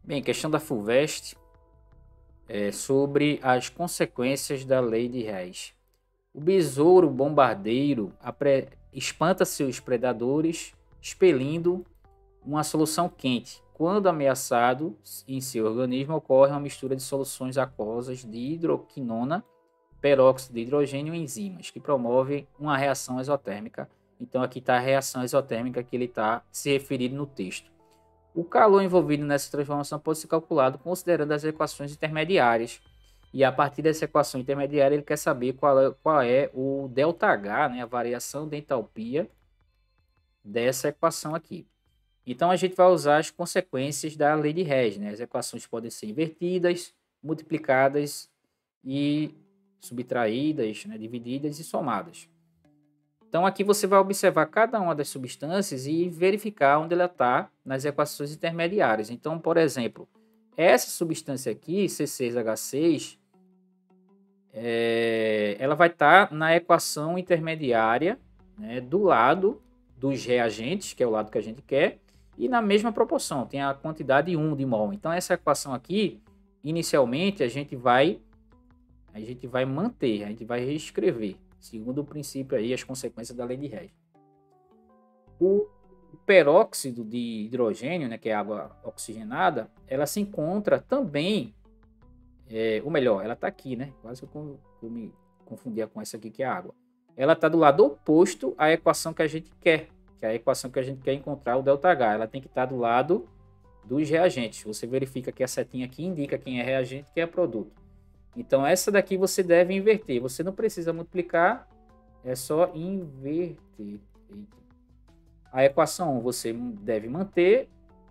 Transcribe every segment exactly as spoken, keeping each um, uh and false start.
Bem, questão da FUVEST é sobre as consequências da lei de Reis. O besouro bombardeiro apre- espanta seus predadores, expelindo uma solução quente. Quando ameaçado, em seu organismo ocorre uma mistura de soluções aquosas de hidroquinona, peróxido de hidrogênio e enzimas, que promovem uma reação exotérmica. Então aqui está a reação exotérmica que ele está se referindo no texto. O calor envolvido nessa transformação pode ser calculado considerando as equações intermediárias. E a partir dessa equação intermediária, ele quer saber qual é, qual é o ΔH, né, a variação de entalpia dessa equação aqui. Então, a gente vai usar as consequências da lei de Reis. Né? As equações podem ser invertidas, multiplicadas e subtraídas, né, divididas e somadas. Então, aqui você vai observar cada uma das substâncias e verificar onde ela está nas equações intermediárias. Então, por exemplo, essa substância aqui, C seis H seis, é, ela vai estar tá na equação intermediária, né, do lado dos reagentes, que é o lado que a gente quer, e na mesma proporção, tem a quantidade um de mol. Então, essa equação aqui, inicialmente, a gente vai, a gente vai manter, a gente vai reescrever. Segundo o princípio aí, as consequências da lei de Reis. O peróxido de hidrogênio, né, que é água oxigenada, ela se encontra também, é, ou melhor, ela está aqui, né? Quase que eu, eu me confundia com essa aqui que é a água. Ela está do lado oposto à equação que a gente quer, que é a equação que a gente quer encontrar, o ΔH. Ela tem que estar do lado dos reagentes. Você verifica que a setinha aqui indica quem é reagente e quem é produto. Então, essa daqui você deve inverter. Você não precisa multiplicar, é só inverter. A equação um você deve manter.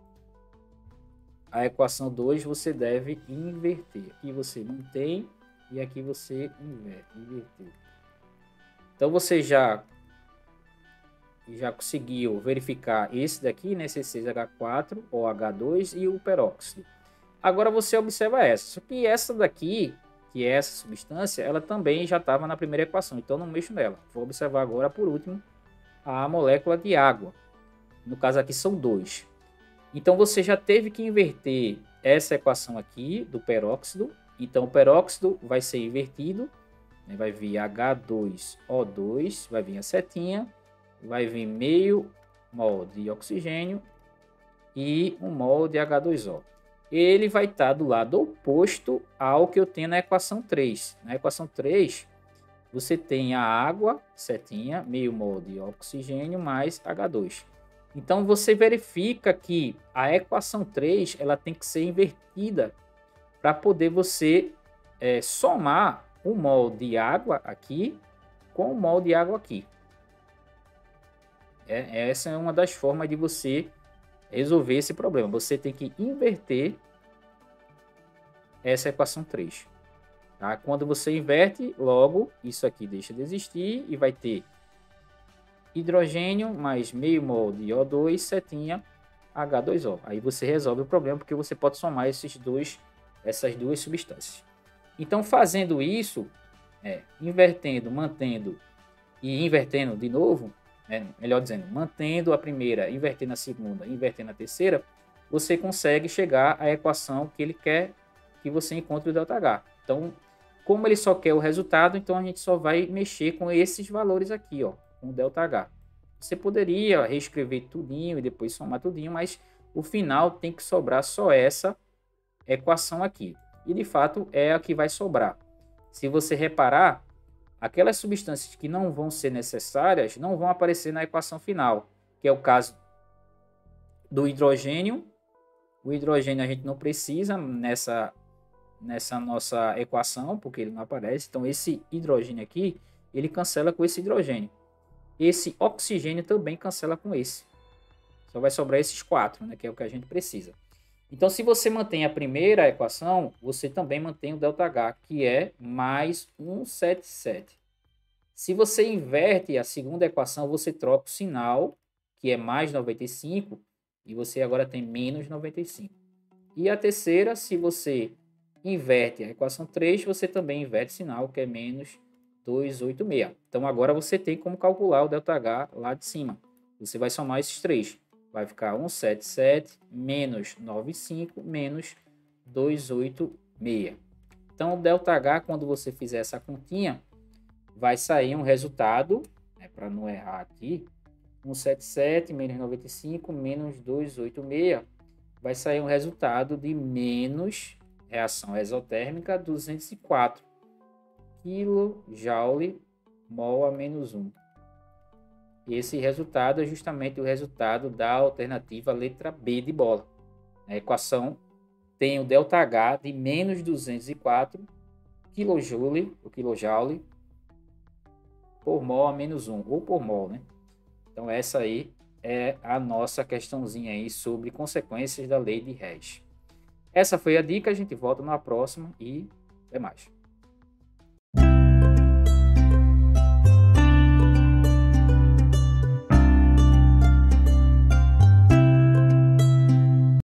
A equação dois você deve inverter. Aqui você mantém e aqui você inverte. Inverter. Então, você já, já conseguiu verificar esse daqui, né, C seis H quatro ou H dois e o peróxido. Agora, você observa essa. Só que essa daqui, que é essa substância, ela também já estava na primeira equação, então não mexo nela. Vou observar agora, por último, a molécula de água. No caso aqui são dois. Então você já teve que inverter essa equação aqui do peróxido. Então o peróxido vai ser invertido, né? Vai vir H dois O dois, vai vir a setinha, vai vir meio mol de oxigênio e um mol de H dois O. Ele vai estar do lado oposto ao que eu tenho na equação três. Na equação três, você tem a água, setinha, meio mol de oxigênio mais H dois. Então, você verifica que a equação três ela tem que ser invertida para poder você é, somar o mol de água aqui com o mol de água aqui. É, essa é uma das formas de você resolver esse problema. Você tem que inverter essa equação três. Tá? Quando você inverte, logo isso aqui deixa de existir e vai ter hidrogênio mais meio mol de O dois, setinha, H dois O. Aí você resolve o problema porque você pode somar esses dois, essas duas substâncias. Então, fazendo isso, é, invertendo, mantendo e invertendo de novo, é, melhor dizendo, mantendo a primeira, invertendo a segunda, invertendo a terceira, você consegue chegar à equação que ele quer que você encontre o ΔH. Então, como ele só quer o resultado, então a gente só vai mexer com esses valores aqui, ó, com o ΔH. Você poderia reescrever tudinho e depois somar tudinho, mas o final tem que sobrar só essa equação aqui. E de fato é a que vai sobrar. Se você reparar, aquelas substâncias que não vão ser necessárias não vão aparecer na equação final, que é o caso do hidrogênio. O hidrogênio a gente não precisa nessa, nessa nossa equação, porque ele não aparece. Então esse hidrogênio aqui, ele cancela com esse hidrogênio. Esse oxigênio também cancela com esse. Só vai sobrar esses quatro, né, que é o que a gente precisa. Então, se você mantém a primeira equação, você também mantém o ΔH, que é mais cento e setenta e sete. Se você inverte a segunda equação, você troca o sinal, que é mais noventa e cinco, e você agora tem menos noventa e cinco. E a terceira, se você inverte a equação três, você também inverte o sinal, que é menos duzentos e oitenta e seis. Então, agora você tem como calcular o ΔH lá de cima. Você vai somar esses três. vai ficar cento e setenta e sete menos noventa e cinco menos duzentos e oitenta e seis. Então, o ΔH, quando você fizer essa continha, vai sair um resultado, né, para não errar aqui, cento e setenta e sete menos noventa e cinco menos duzentos e oitenta e seis, vai sair um resultado de menos reação exotérmica duzentos e quatro quilojoule mol a menos um. E esse resultado é justamente o resultado da alternativa letra B de bola. A equação tem o ΔH de menos duzentos e quatro kJ, o quilojoule por mol a menos um, ou por mol, né? Então essa aí é a nossa questãozinha aí sobre consequências da lei de Hess. Essa foi a dica, a gente volta na próxima e até mais.